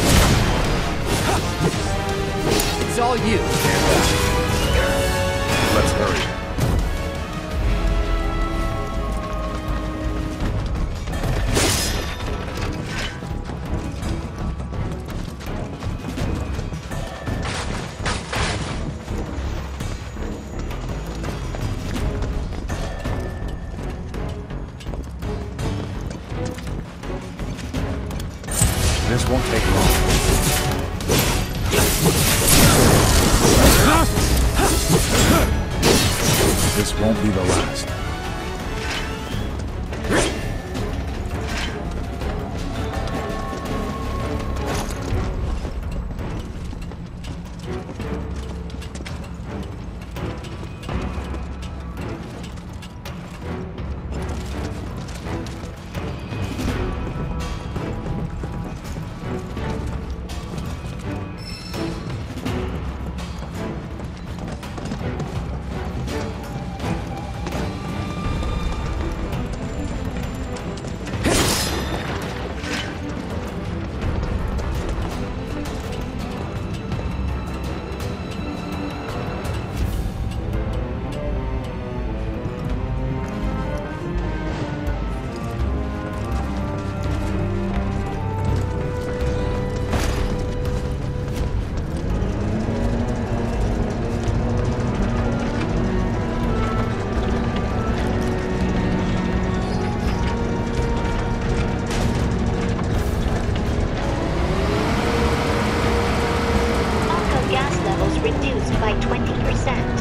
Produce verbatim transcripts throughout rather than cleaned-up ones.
It's all you. Stand back. Let's hurry. This won't take long. This won't be the last. Reduced by twenty percent.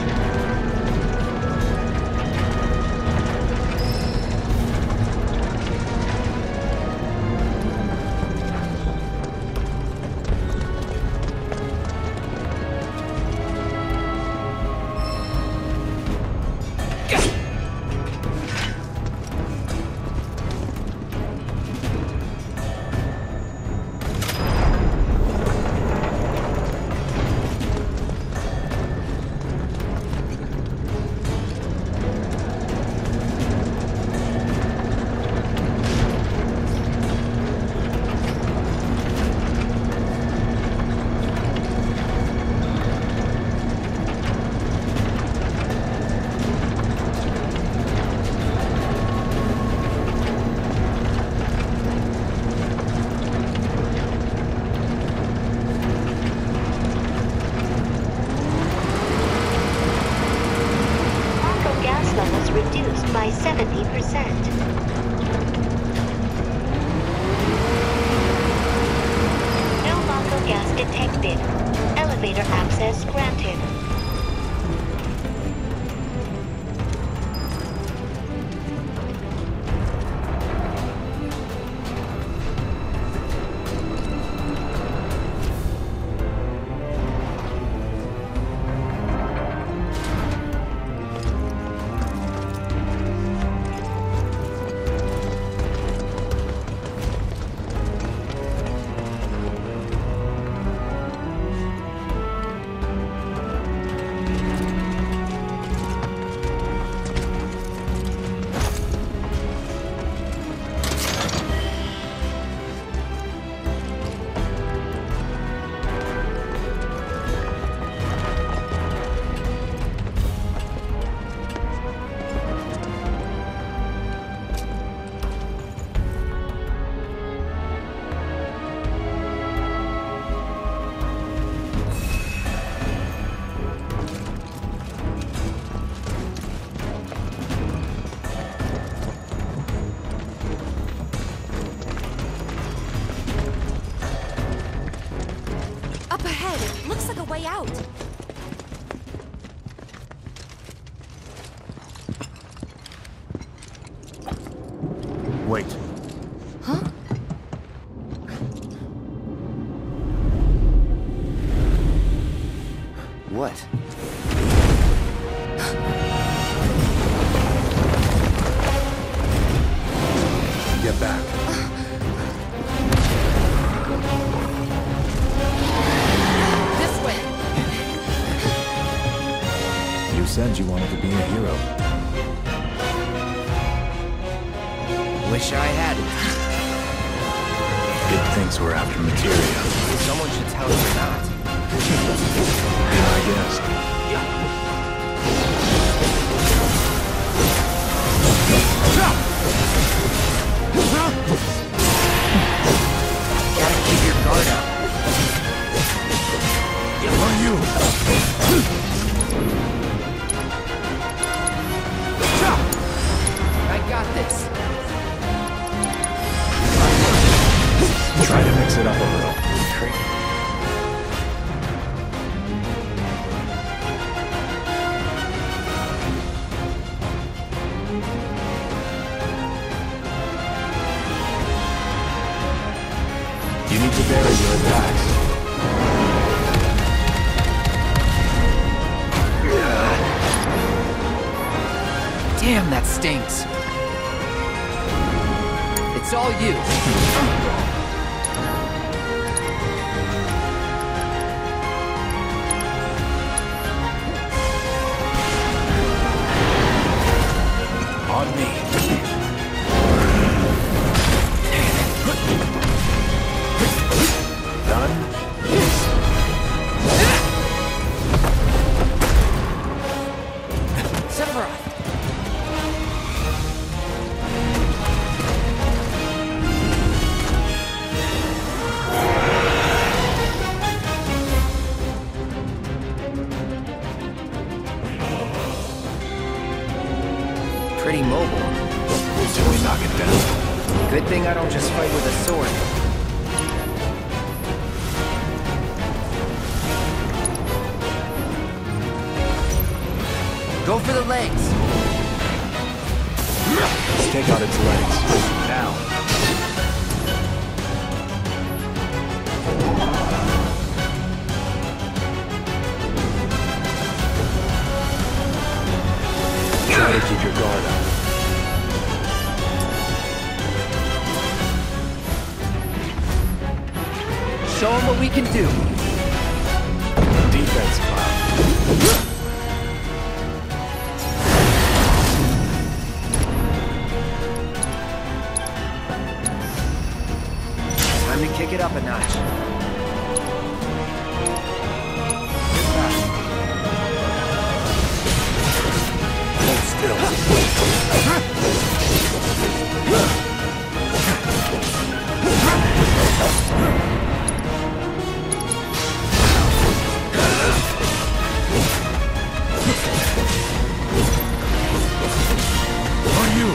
Reduced by seventy percent. No local gas detected. Elevator access granted. Up ahead, looks like a way out. Wait. Huh? What? Get back. This way. You said you wanted to be a hero. Wish I hadn't. It thinks we're after materia. Someone should tell us we're not. Yeah, I guess. Gotta keep your guard up. Are you? I got this. Try to mix it up a little. Great. You need to vary your attacks. Damn, that stinks. It's all you. On me. Done? Sephiroth. Pretty mobile. Till we knock it down. Good thing I don't just fight with a sword. Go for the legs. Let's take out its legs. Now. Try to keep your guard up. Show them what we can do. Defense cloud. Time to kick it up a notch. Hold still. On you.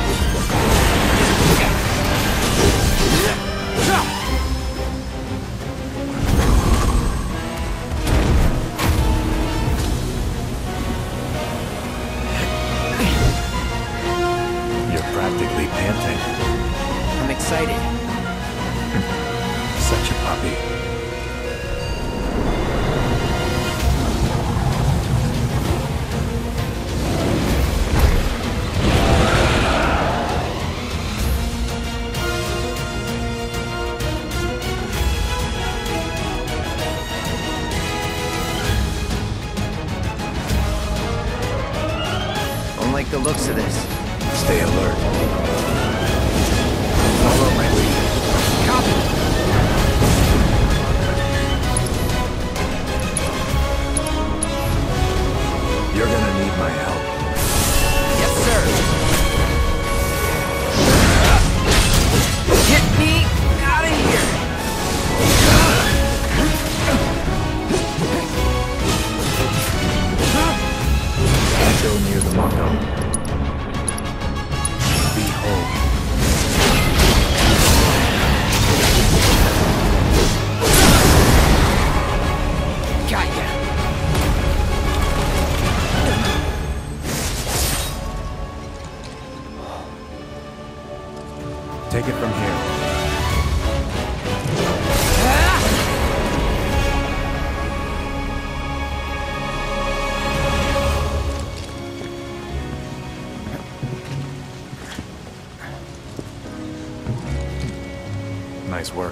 You're practically panting. I'm excited. Such a puppy. Don't like the looks of this. Stay alert. Follow my lead. Copy. You're gonna need my help. Yes, sir. Get me out of here. Go near the Mako. Behold. Got ya. Take it from here. Nice work.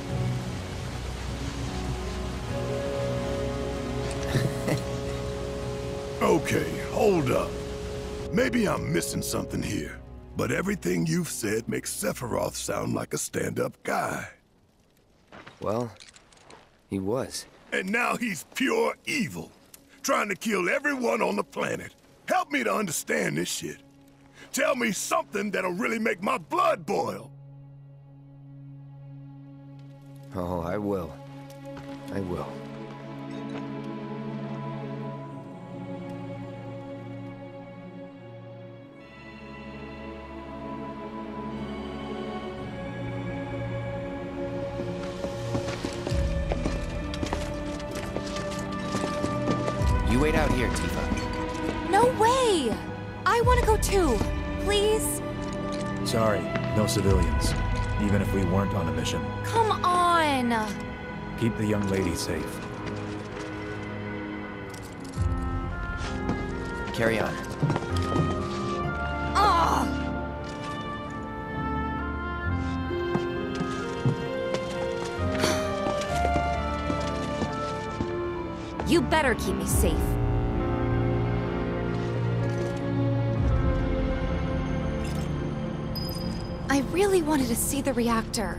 Okay, hold up. Maybe I'm missing something here, but everything you've said makes Sephiroth sound like a stand-up guy. Well, he was. And now he's pure evil, trying to kill everyone on the planet. Help me to understand this shit. Tell me something that'll really make my blood boil. Oh, I will. I will. You wait out here, Tifa. No way! I want to go too. Please? Sorry, no civilians. Even if we weren't on a mission. Come on! Keep the young lady safe. Carry on. Ugh! You better keep me safe. I really wanted to see the reactor.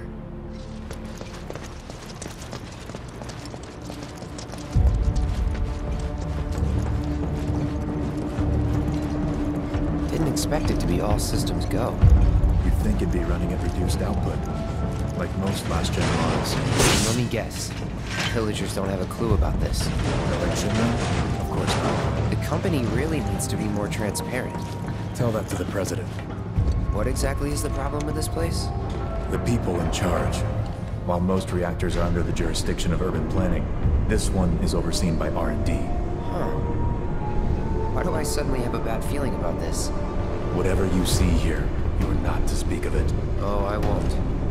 Didn't expect it to be all systems go. You'd think it'd be running at reduced output, like most last-gen models. Let me guess. Pillagers don't have a clue about this. They should know? Of course not. The company really needs to be more transparent. Tell that to the president. What exactly is the problem with this place? The people in charge. While most reactors are under the jurisdiction of urban planning, this one is overseen by R and D. Huh. Why do I suddenly have a bad feeling about this? Whatever you see here, you are not to speak of it. Oh, I won't.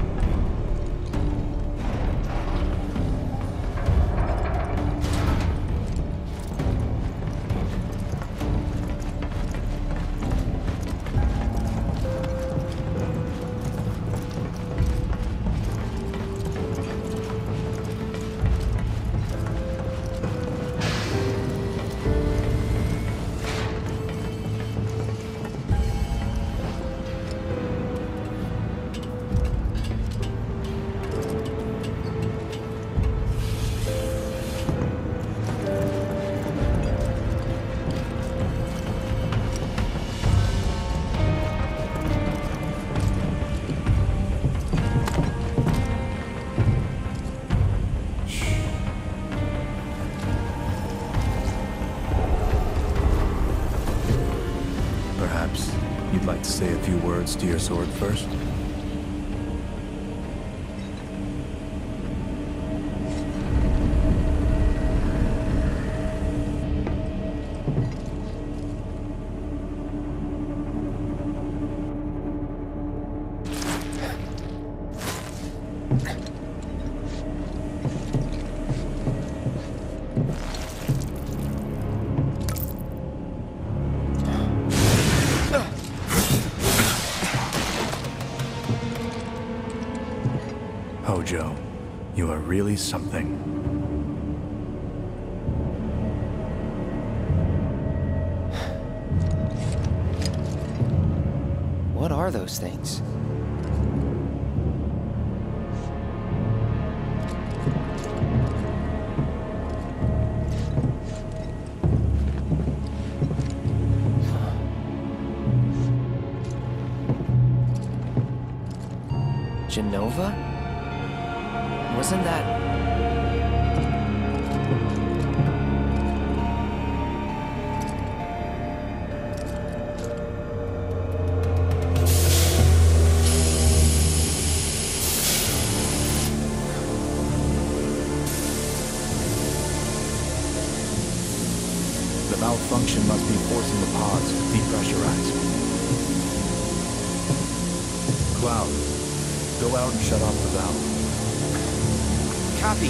Perhaps you'd like to say a few words to your sword first? Hojo, you are really something. What are those things? Genova? Wasn't that... The malfunction must be forcing the pods to depressurize. Cloud, go out and shut off the valve. Copy.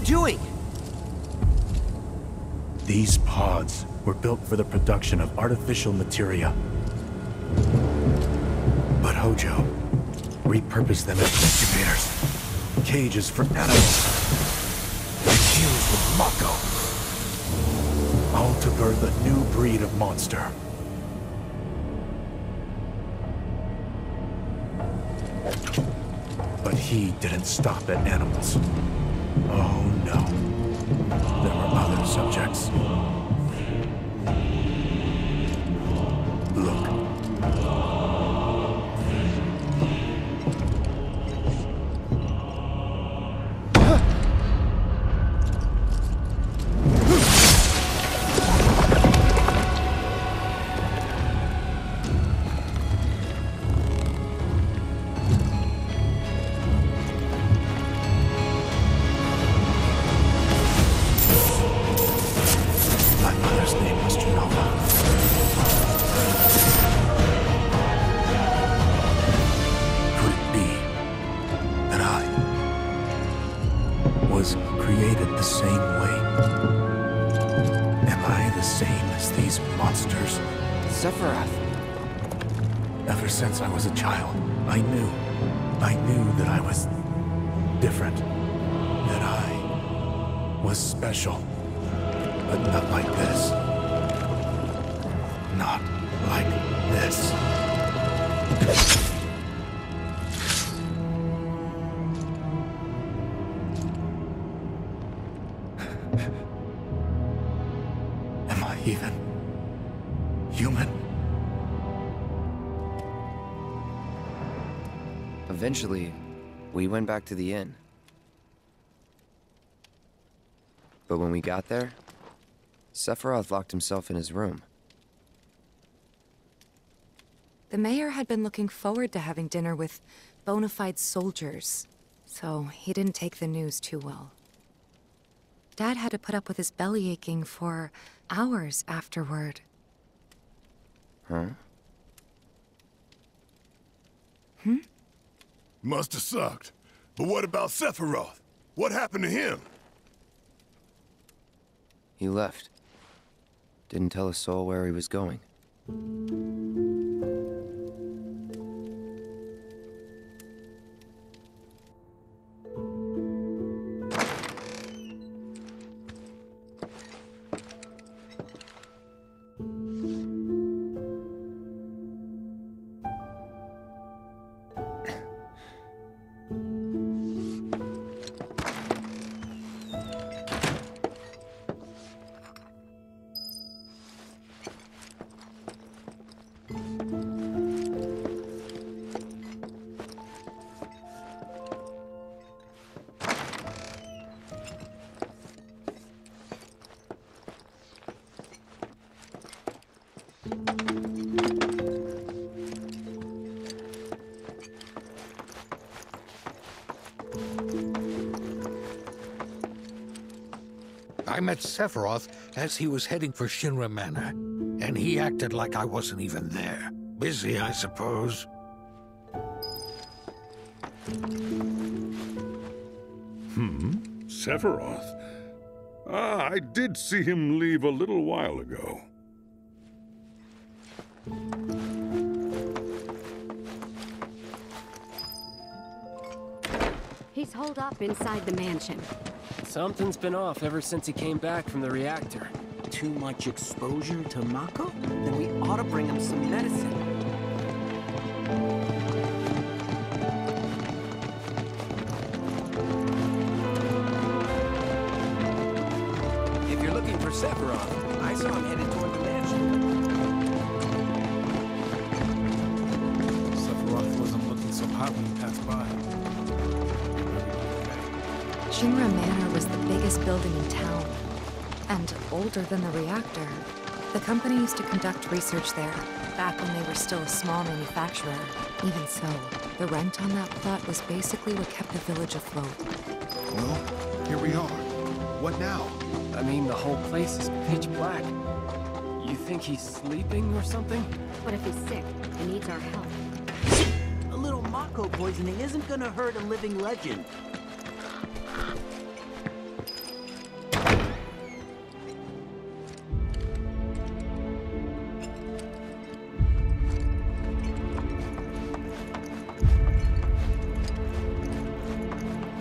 doing? These pods were built for the production of artificial materia. But Hojo repurposed them as incubators, cages for animals, infused with Mako, all to birth a new breed of monster. But he didn't stop at animals. Oh no. There were other subjects. Look. Ever since I was a child, I knew, I knew that I was different, that I was special, but not like this. Not like this. Am I even human? Eventually, we went back to the inn. But when we got there, Sephiroth locked himself in his room. The mayor had been looking forward to having dinner with bona fide soldiers, so he didn't take the news too well. Dad had to put up with his belly aching for hours afterward. Huh? Hmm? Must have sucked. But what about Sephiroth? What happened to him? He left. Didn't tell a soul where he was going. I met Sephiroth as he was heading for Shinra Manor, and he acted like I wasn't even there. Busy, I suppose. Hmm? Sephiroth? Ah, I did see him leave a little while ago. He's holed up inside the mansion. Something's been off ever since he came back from the reactor. Too much exposure to Mako? Then we ought to bring him some medicine. If you're looking for Sephiroth, I saw him headed toward the mansion. Sephiroth wasn't looking so hot when he passed by. Shinra Manor was the biggest building in town, and older than the reactor. The company used to conduct research there, back when they were still a small manufacturer. Even so, the rent on that plot was basically what kept the village afloat. Well, here we are. What now? I mean, the whole place is pitch black. You think he's sleeping or something? But if he's sick, he needs our help. A little Mako poisoning isn't gonna hurt a living legend.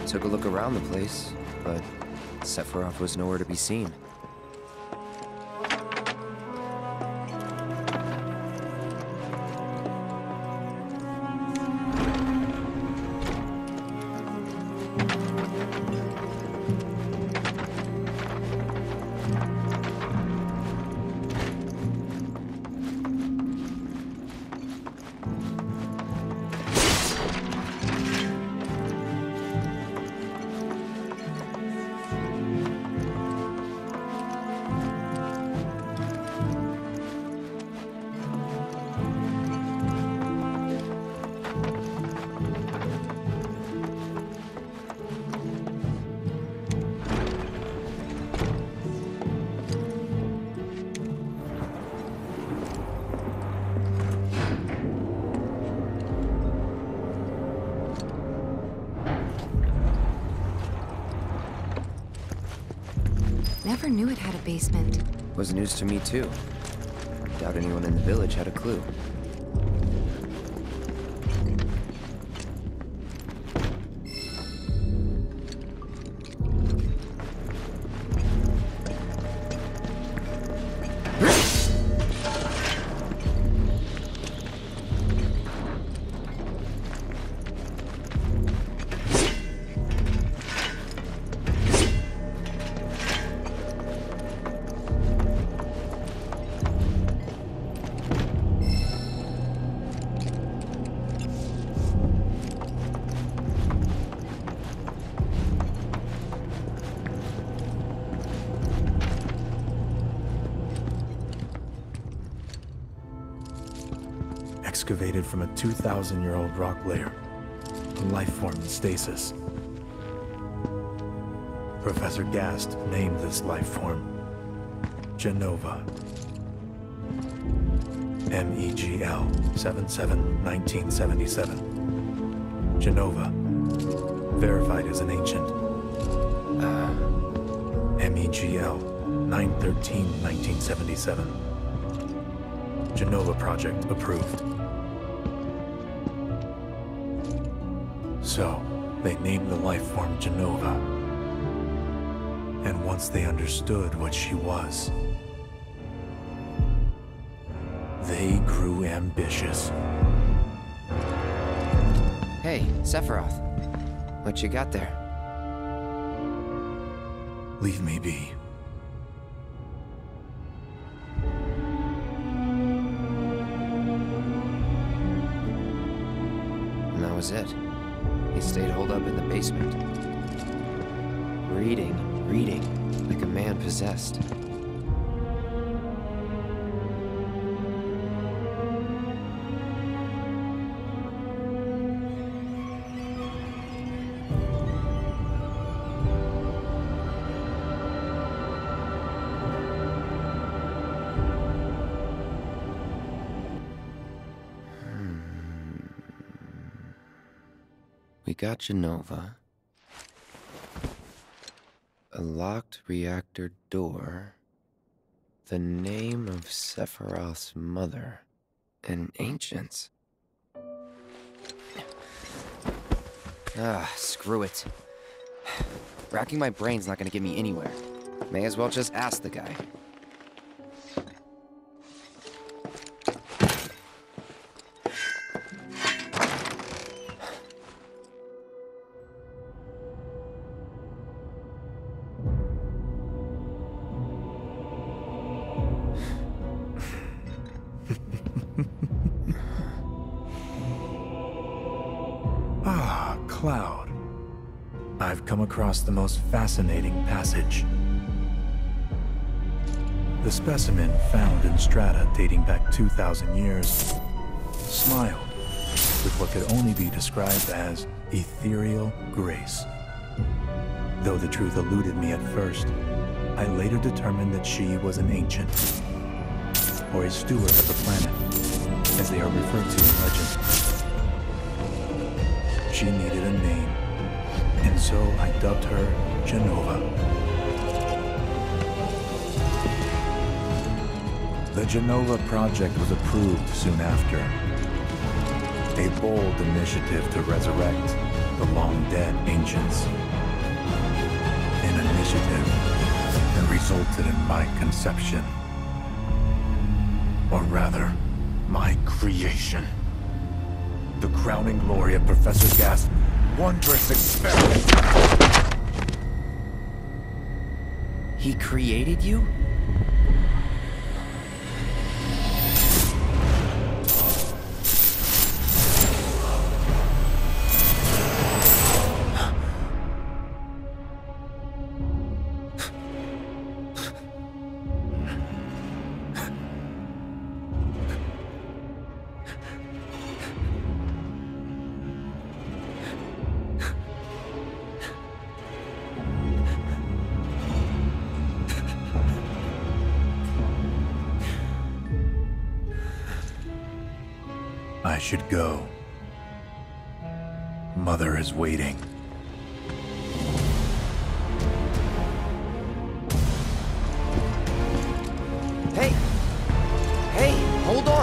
Took a look around the place, but Sephiroth was nowhere to be seen. Never knew it had a basement. Was news to me too. Doubt anyone in the village had a clue. Excavated from a two thousand year old rock layer, a life form in stasis. Professor Gast named this life form Jenova. M E G L seven seven nineteen seventy-seven. Jenova, verified as an ancient. Uh, M E G L nine thirteen nineteen seventy-seven. Jenova project approved. So, they named the life form Jenova. And once they understood what she was, they grew ambitious. Hey, Sephiroth. What you got there? Leave me be. And that was it. He stayed holed up in the basement. Reading, reading, like a man possessed. We got Jenova. A locked reactor door. The name of Sephiroth's mother. And ancients. Ah, screw it. Racking my brain's not gonna get me anywhere. May as well just ask the guy. Ah, Cloud. I've come across the most fascinating passage. The specimen found in strata dating back two thousand years smiled with what could only be described as ethereal grace. Though the truth eluded me at first, I later determined that she was an ancient, or a steward of the planet, as they are referred to in legend. She needed a name, and so I dubbed her Jenova. The Jenova project was approved soon after. A bold initiative to resurrect the long-dead ancients. An initiative that resulted in my conception. Or rather, my creation. The crowning glory of Professor Gast's wondrous experiment. He created you? I should go. Mother is waiting. Hey! Hey, hold on!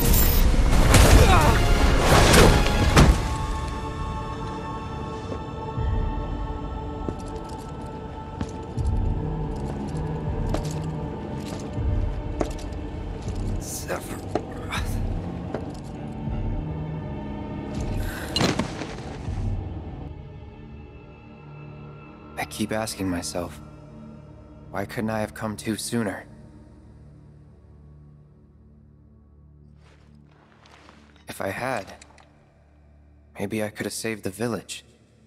I keep asking myself, why couldn't I have come to sooner? If I had, maybe I could have saved the village.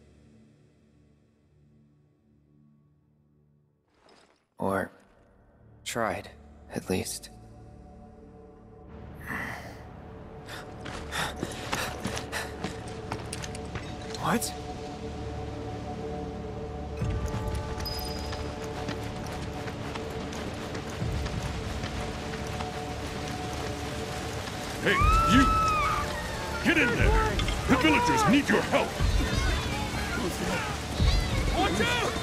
Or tried, at least. What? Hey, you! Get in there! The villagers need your help! Watch out!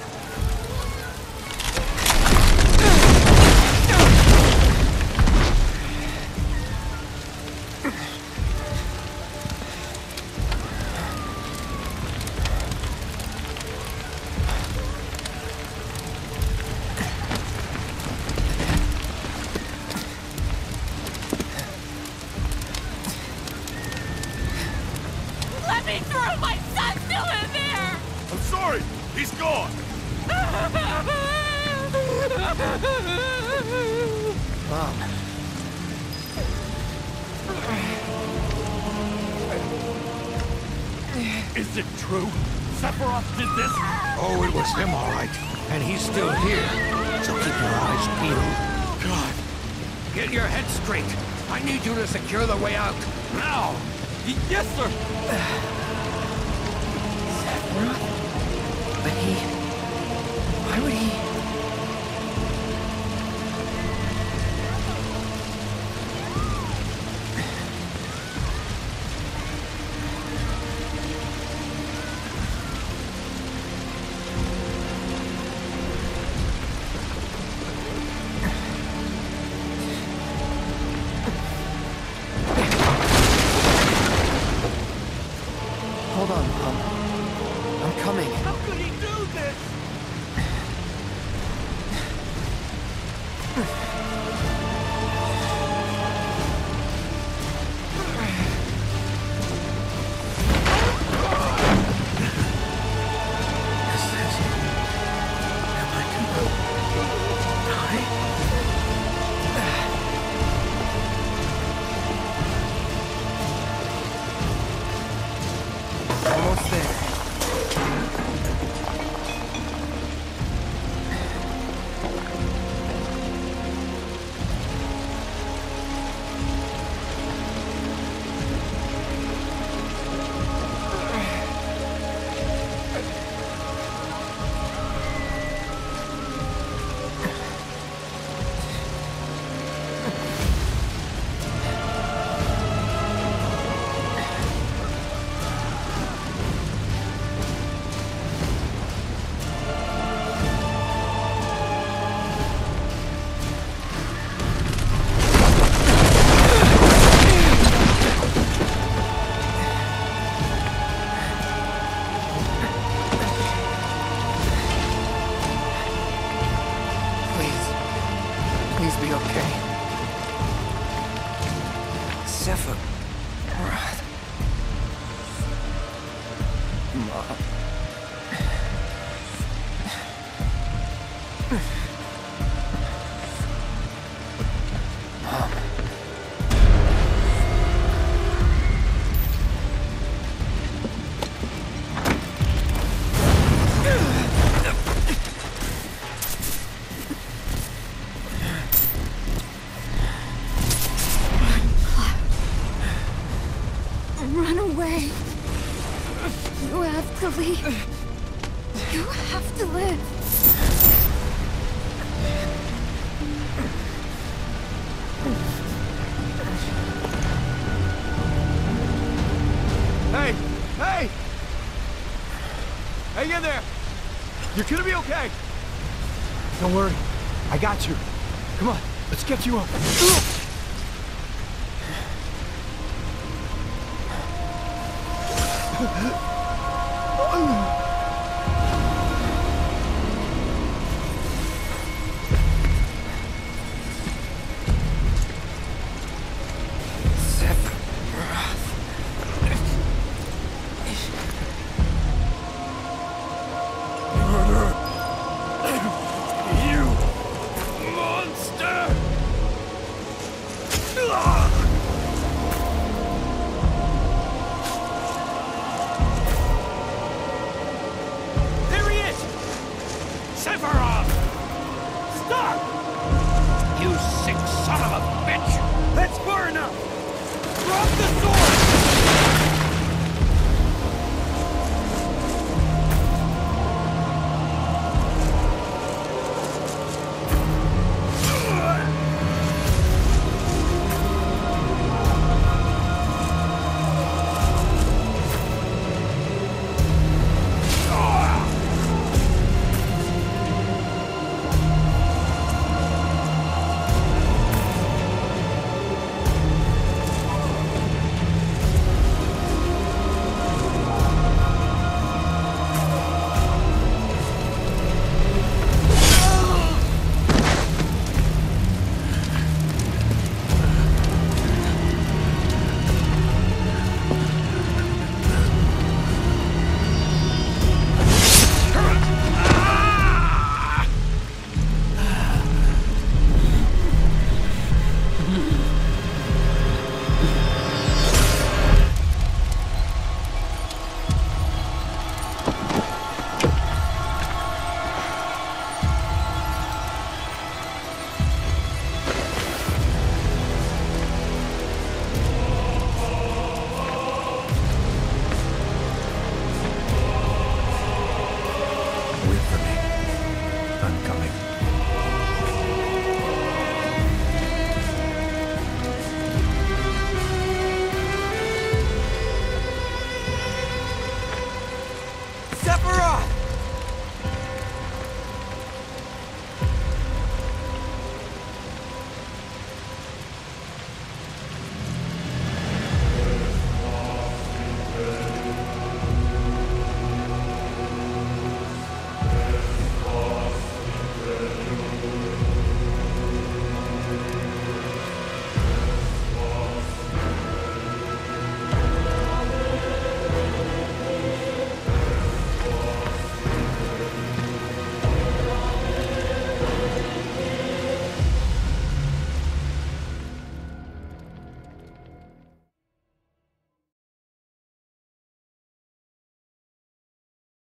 He's gone! Mom. Is it true? Sephiroth did this? Oh, it was him, all right. And he's still here. So keep your eyes peeled. God. Get your head straight. I need you to secure the way out. Now! Y yes, sir! Sephiroth? But he... Why would he... Hold on, Mom. I'm coming. How could he do this? Almost there. Run away. You have to leave. You have to live. Hey! Hey! Hang in there! You're gonna be okay! Don't worry. I got you. Come on, let's get you up.